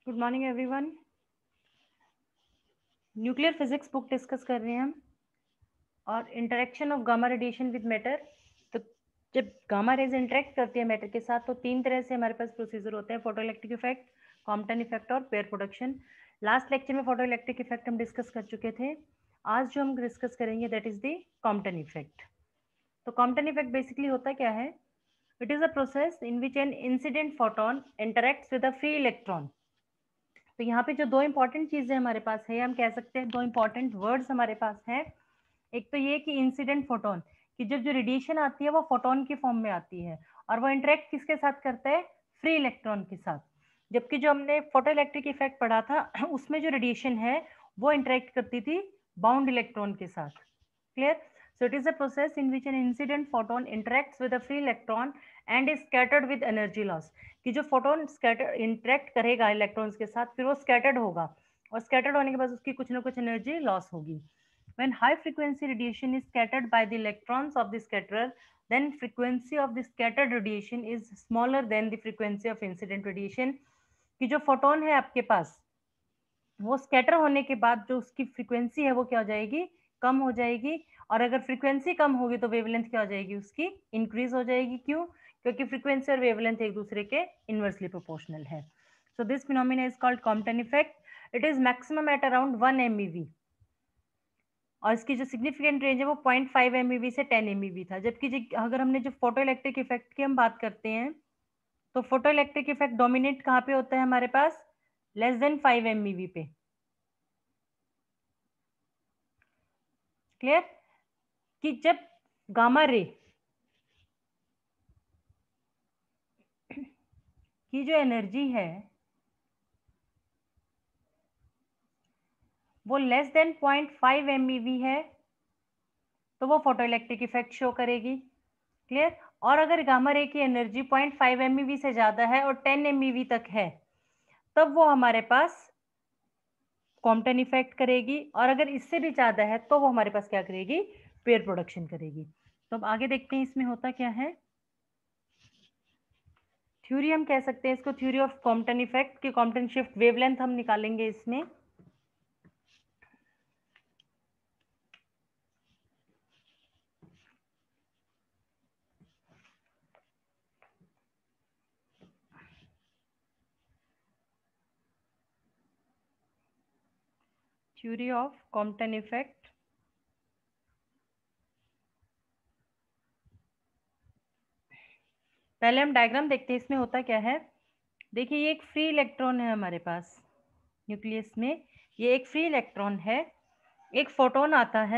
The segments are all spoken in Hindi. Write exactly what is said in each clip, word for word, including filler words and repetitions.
Good morning everyone. Nuclear physics book discuss कर रहे हैं हम और interaction of gamma radiation with matter. तो जब गामा रेज इंटरेक्ट करती है मैटर के साथ तो तीन तरह से हमारे पास प्रोसीजर होते हैं, फोटोइलेक्ट्रिक इफेक्ट, कॉम्पटन इफेक्ट और पेयर प्रोडक्शन। लास्ट लेक्चर में फोटोइलेक्ट्रिक इफेक्ट हम डिस्कस कर चुके थे। आज जो हम डिस्कस करेंगे that is the Compton effect. तो कॉम्पटन इफेक्ट बेसिकली होता क्या है? It is a process in which an incident photon interacts with a free electron. तो यहाँ पे जो दो इंपॉर्टेंट चीजें हमारे पास है, हम कह सकते हैं दो इंपॉर्टेंट वर्ड्स हमारे पास हैं। एक तो ये कि इंसिडेंट फोटोन, कि जब जो रेडिएशन आती है वो फोटोन की फॉर्म में आती है और वो इंटरेक्ट किसके साथ करता है? फ्री इलेक्ट्रॉन के साथ। जबकि जो हमने फोटो इलेक्ट्रिक इफेक्ट पढ़ा था उसमें जो रेडिएशन है वो इंटरेक्ट करती थी बाउंड इलेक्ट्रॉन के साथ। Clear? So it is a process in which an incident photon interacts with a free electron and is scattered with energy loss. कि जो फोटोन स्कैटर इंटरेक्ट करेगा इलेक्ट्रॉन्स के साथ, फिर वो स्कैटर्ड होगा और स्कैटर्ड होने के बाद उसकी कुछ ना कुछ एनर्जी लॉस होगी। When high frequency radiation is scattered by the electrons of the scatterer, then frequency of the scattered radiation is smaller than the frequency of incident radiation. कि जो फोटोन है आपके पास वो स्कैटर होने के बाद जो उसकी फ्रीक्वेंसी है वो क्या हो जाएगी? कम हो जाएगी। और अगर फ्रीक्वेंसी कम होगी तो वेवलेंथ क्या हो जाएगी? उसकी इंक्रीज हो जाएगी। क्यों? क्योंकि फ्रीक्वेंसी और वेवलेंथ एक दूसरे के इनवर्सली प्रोपोर्शनल है। So this phenomena is called Compton effect. It is maximum at around one MeV और इसकी जो सिग्निफिकेंट रेंज है वो पॉइंट फाइव एमईवी से टेन एमईवी था। जबकि अगर हमने जो फोटो इलेक्ट्रिक इफेक्ट की हम बात करते हैं तो फोटो इलेक्ट्रिक इफेक्ट डोमिनेट कहाँ पे होता है हमारे पास? लेस देन फाइव एमईवी पे। क्लियर? कि जब गामा रे की जो एनर्जी है वो less than point five MeV है तो वो फोटो इलेक्ट्रिक इफेक्ट शो करेगी। क्लियर? और अगर गामा रे की एनर्जी पॉइंट फाइव एमईवी से ज्यादा है और टेन एमईवी तक है तब वो हमारे पास कॉम्पटन इफेक्ट करेगी। और अगर इससे भी ज्यादा है तो वो हमारे पास क्या करेगी? पेयर प्रोडक्शन करेगी। तो अब आगे देखते हैं इसमें होता क्या है। थ्योरी हम कह सकते हैं इसको थ्योरी ऑफ कॉम्पटन इफेक्ट की कॉम्पटन शिफ्ट वेवलेंथ हम निकालेंगे इसमें। Theory of Compton effect. पहले हम डायग्राम देखते हैं इसमें होता क्या है। देखिए ये एक फ्री इलेक्ट्रॉन है हमारे पास न्यूक्लियस में, ये एक फ्री इलेक्ट्रॉन है। एक फोटोन आता है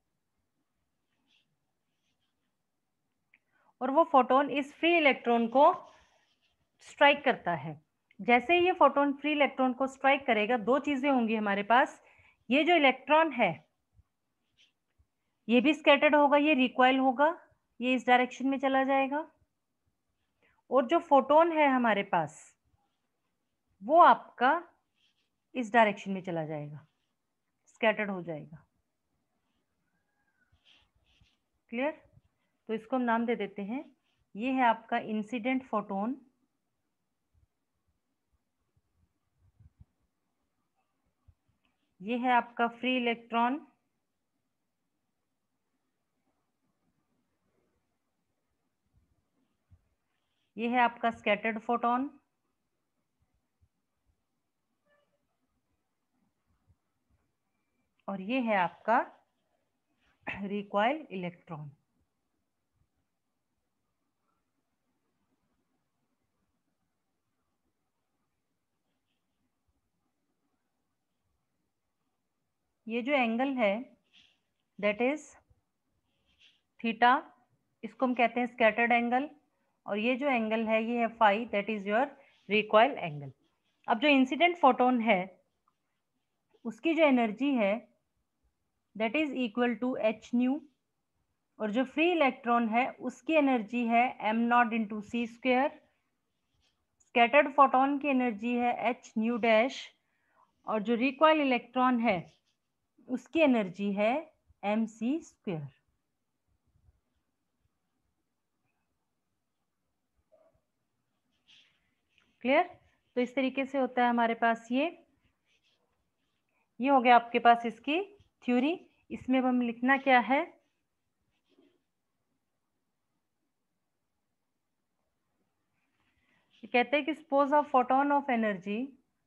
और वो फोटोन इस फ्री इलेक्ट्रॉन को स्ट्राइक करता है। जैसे ही ये फोटोन फ्री इलेक्ट्रॉन को स्ट्राइक करेगा दो चीजें होंगी हमारे पास। ये जो इलेक्ट्रॉन है ये भी स्कैटर्ड होगा, ये रिकॉइल होगा, ये इस डायरेक्शन में चला जाएगा। और जो फोटोन है हमारे पास वो आपका इस डायरेक्शन में चला जाएगा, स्कैटर्ड हो जाएगा। क्लियर? तो इसको हम नाम दे देते हैं, ये है आपका इंसिडेंट फोटोन, ये है आपका फ्री इलेक्ट्रॉन, ये है आपका स्कैटर्ड फोटोन, और ये है आपका रिकॉइल इलेक्ट्रॉन। ये जो एंगल है दैट इज थीटा, इसको हम कहते हैं स्कैटर्ड एंगल। और ये जो एंगल है ये है phi, that is your recoil angle. अब जो इंसिडेंट फोटोन है उसकी जो एनर्जी है that is equal to h nu, और जो फ्री इलेक्ट्रॉन है उसकी एनर्जी है m naught into c square. Scattered photon की एनर्जी है एच न्यू डैश, और जो रिकॉइल इलेक्ट्रॉन है उसकी एनर्जी है एम सी स्क्वेयर। क्लियर? तो इस तरीके से होता है हमारे पास ये ये हो गया आपके पास इसकी थ्योरी। इसमें अब हम लिखना क्या है, कहते हैं कि suppose of photon of energy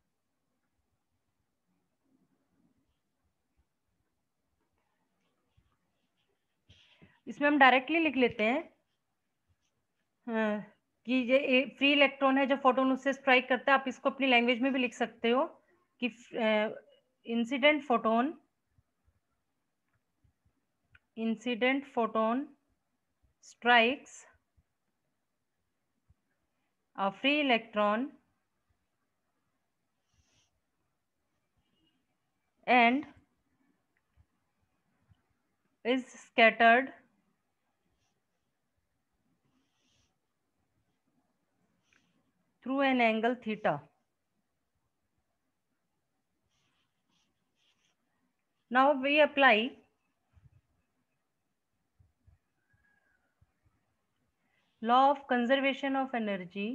इसमें हम डायरेक्टली लिख लेते हैं हाँ, कि ये फ्री इलेक्ट्रॉन है जो फोटोन उससे स्ट्राइक करता है। आप इसको अपनी लैंग्वेज में भी लिख सकते हो कि incident photon incident photon strikes a free electron and is scattered through an angle theta. Now we apply law of conservation of energy.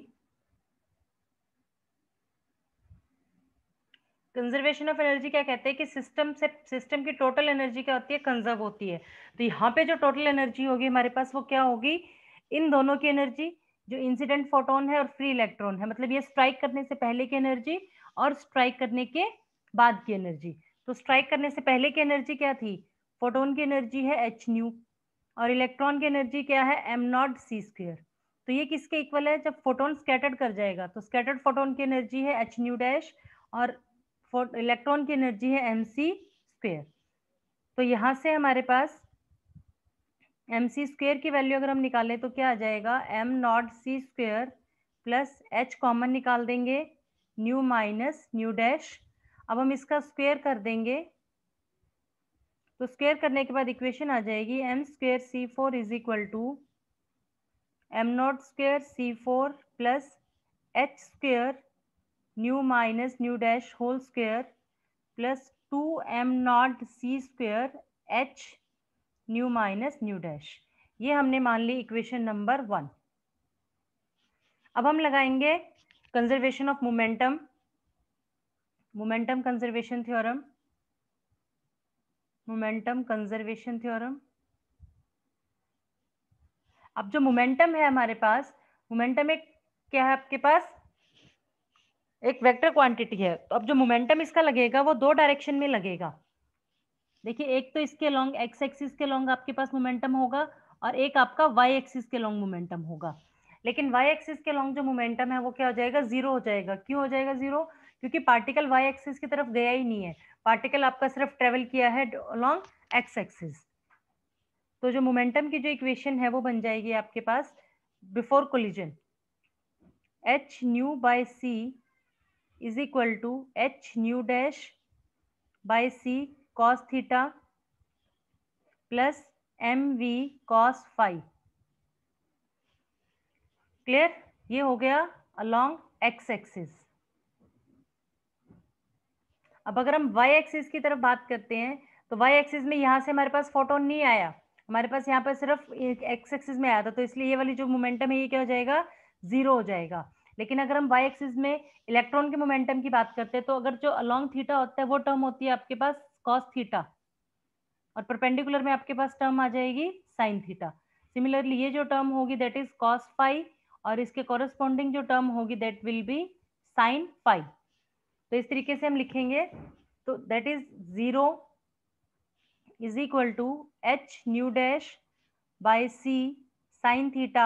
Conservation of energy क्या कहते हैं कि सिस्टम से सिस्टम की टोटल एनर्जी क्या होती है, कंजर्व होती है। तो यहाँ पे जो टोटल एनर्जी होगी हमारे पास वो क्या होगी, इन दोनों की एनर्जी, जो इंसिडेंट फोटोन है और फ्री इलेक्ट्रॉन है, मतलब ये स्ट्राइक करने से पहले की एनर्जी और स्ट्राइक करने के बाद की एनर्जी। तो स्ट्राइक करने से पहले की एनर्जी क्या थी, फोटोन की एनर्जी है एच न्यू और इलेक्ट्रॉन की एनर्जी क्या है, एम नॉट सी स्क्वायर। तो ये किसके इक्वल है, जब फोटोन स्कैटर्ड कर जाएगा तो स्कैटर्ड फोटोन की एनर्जी है एच न्यू डैश और इलेक्ट्रॉन की एनर्जी है एम सी स्क्वेयर। तो यहां से हमारे पास एम सी स्क्वेयर की वैल्यू अगर हम निकालें तो क्या आ जाएगा, m naught c square plus h common निकाल देंगे, न्यू माइनस न्यू डैश। अब हम इसका स्क्वेयर कर देंगे तो स्क्वेयर करने के बाद इक्वेशन आ जाएगी m square c four is equal to m naught square c four plus h square nu minus nu dash whole square plus two m naught c square h nu minus nu dash. ये हमने मान ली इक्वेशन नंबर वन। अब हम लगाएंगे conservation of momentum momentum conservation theorem momentum conservation theorem. अब जो मोमेंटम है हमारे पास, मोमेंटम एक क्या है आपके पास, एक वेक्टर क्वांटिटी है। तो अब जो मोमेंटम इसका लगेगा वो दो डायरेक्शन में लगेगा। देखिए एक तो इसके लॉन्ग एक्स एक्सिस के लॉन्ग आपके पास मोमेंटम होगा और एक आपका वाई एक्सिस के लॉन्ग मोमेंटम होगा। लेकिन वाई एक्सिस के लॉन्ग जो मोमेंटम है वो क्या हो जाएगा, जीरो हो जाएगा। क्यों हो जाएगा जीरो, क्योंकि पार्टिकल वाई एक्सिस की तरफ गया ही नहीं है, पार्टिकल आपका सिर्फ ट्रेवल किया है लॉन्ग एक्स एक्सिस। तो जो मोमेंटम की जो इक्वेशन है वो बन जाएगी आपके पास before collision, h nu by c is equal to h nu dash by c cos theta plus m v cos five. Clear, ये हो गया अलोंग एक्स एक्सिस। अब अगर हम वाई एक्सिस की तरफ बात करते हैं तो वाई एक्सिस में यहाँ से हमारे पास फोटोन नहीं आया, हमारे पास यहाँ पर सिर्फ एक्स एक्सिस में आया था, तो इसलिए ये वाली जो मोमेंटम है ये क्या हो जाएगा, जीरो हो जाएगा। लेकिन अगर हम वाई एक्सिस में इलेक्ट्रॉन के मोमेंटम की बात करते हैं तो अगर जो अलोंग थीटा होता है वो टर्म होती है आपके पास कॉस थीटा और परपेंडिकुलर में आपके पास टर्म आ जाएगी साइन थीटा। सिमिलरली ये जो टर्म होगी दैट इज कॉस फाइव और इसके कॉरेस्पॉन्डिंग जो टर्म होगी that will be sine five. तो इस तरीके से हम लिखेंगे, तो that is zero is equal to h nu dash by c sine theta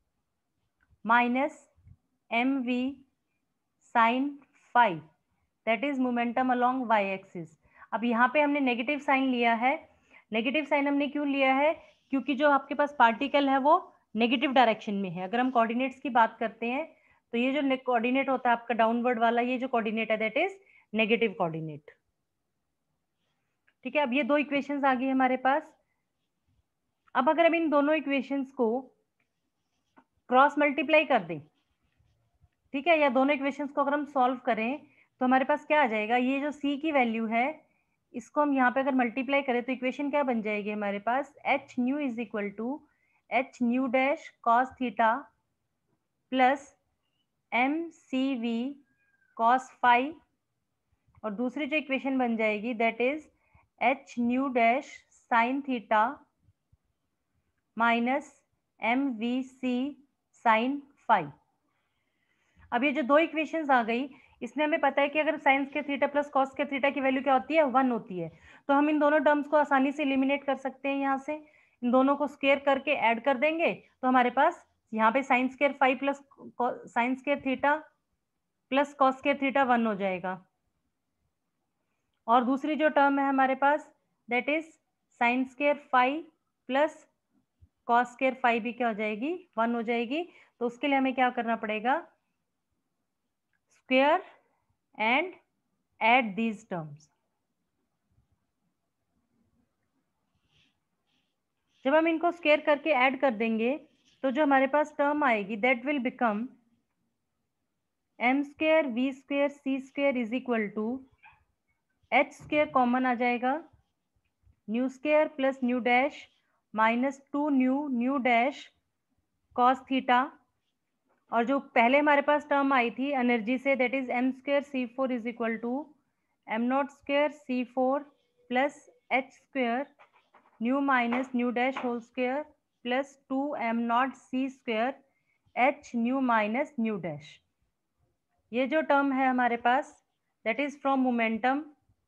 minus m v sine five, that is momentum along Y axis. अब यहाँ पे हमने नेगेटिव साइन लिया है। नेगेटिव साइन हमने क्यों लिया है, क्योंकि जो आपके पास पार्टिकल है वो नेगेटिव डायरेक्शन में है। अगर हम कोऑर्डिनेट्स की बात करते हैं तो ये जो कोऑर्डिनेट होता है आपका डाउनवर्ड वाला, ये जो कोऑर्डिनेट है दैट इज नेगेटिव कोऑर्डिनेट। ठीक है, अब ये दो इक्वेशंस आ गई हमारे पास। अब अगर हम इन दोनों इक्वेशंस को क्रॉस मल्टीप्लाई कर दें, ठीक है, या दोनों इक्वेशंस को अगर हम सॉल्व करें तो हमारे पास क्या आ जाएगा, ये जो c की वैल्यू है इसको हम यहाँ पे अगर मल्टीप्लाई करें तो इक्वेशन क्या बन जाएगी हमारे पास, h nu is equal to h nu dash cos theta plus m c v cos phi, और दूसरी जो इक्वेशन बन जाएगी that is h nu dash sine theta minus m v c sine phi. अब ये जो दो इक्वेशंस आ गई, इसमें हमें पता है कि अगर sine square theta plus cos square theta की वैल्यू क्या होती है, वन होती है, तो हम इन दोनों टर्म्स को आसानी से एलिमिनेट कर सकते हैं। यहाँ से इन दोनों को स्क्वायर करके ऐड कर देंगे तो हमारे पास यहाँ पे sine square five plus sine square theta plus cos square theta one हो जाएगा। और दूसरी जो टर्म है हमारे पास that is sine square five plus cos square five भी क्या हो जाएगी, वन हो जाएगी। तो उसके लिए हमें क्या करना पड़ेगा, square and add these terms. जब हम इनको स्क्वायर करके ऐड कर देंगे तो जो हमारे पास टर्म आएगी that will become m square v square c square is equal to h square common आ जाएगा, nu square plus nu dash minus two nu nu dash cos theta, और जो पहले हमारे पास टर्म आई थी एनर्जी से that is m square c four is equal to m naught square c four plus h square nu minus nu dash whole square plus two m naught c square h nu minus nu dash. ये जो टर्म है हमारे पास दैट इज फ्रॉम मोमेंटम,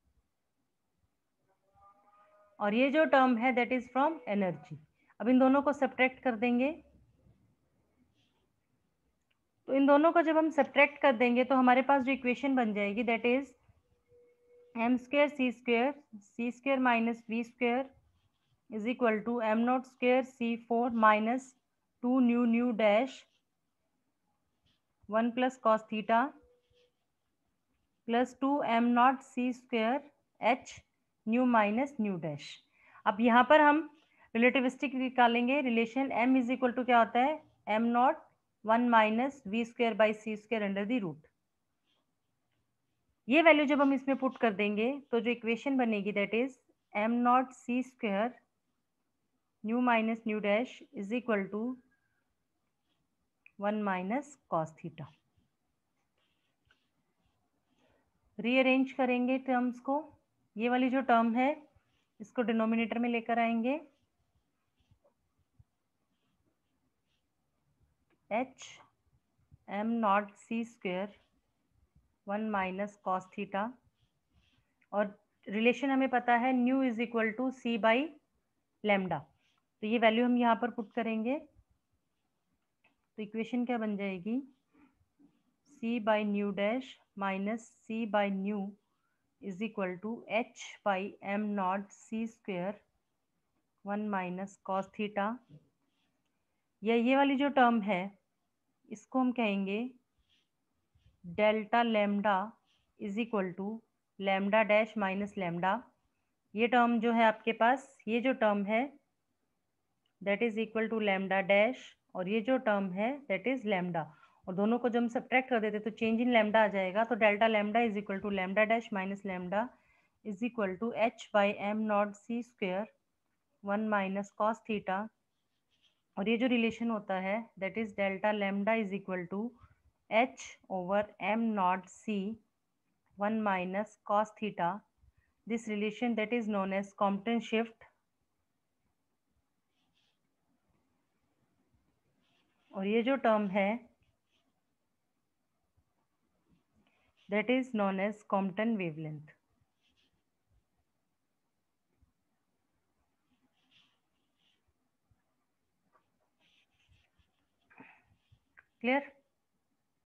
और ये जो टर्म है दैट इज फ्रॉम एनर्जी। अब इन दोनों को सब्ट्रैक्ट कर देंगे, तो इन दोनों को जब हम सब्ट्रैक्ट कर देंगे तो हमारे पास जो इक्वेशन बन जाएगी that is m square c square c square minus v square is equal to m naught square c four minus two nu nu dash one plus cos theta plus two m naught c square h nu minus nu dash. अब यहाँ पर हम रिलेटिविस्टिक निकालेंगे, relation m is equal to क्या होता है, m naught one minus v square by c square under the root. ये वैल्यू जब हम इसमें पुट कर देंगे तो जो इक्वेशन बनेगी that is m naught c square nu minus nu dash is equal to one minus cos theta. Rearrange करेंगे टर्म्स को, ये वाली जो टर्म है इसको डिनोमिनेटर में लेकर आएंगे, h m naught c square one minus cos theta, और रिलेशन हमें पता है nu is equal to c by lambda, तो ये वैल्यू हम यहाँ पर पुट करेंगे। तो इक्वेशन क्या बन जाएगी, c by nu dash minus c by nu is equal to h by m naught c square one minus cos theta, या ये वाली जो टर्म है इसको हम कहेंगे delta lambda is equal to lambda dash minus lambda. ये टर्म जो है आपके पास, ये जो टर्म है that is equal to lambda dash, और ये जो टर्म है दैट इज लेमडा, और दोनों को जब हम सब्ट्रैक्ट कर देते तो चेंज इन लेमडा आ जाएगा। तो delta lambda is equal to lambda dash minus lambda is equal to h by m naught c square one minus cos theta, और ये जो रिलेशन होता है that is delta lambda is equal to h over m naught c one minus cos theta, this relation that is known as Compton shift, और ये जो टर्म है that is known as Compton wavelength. Clear?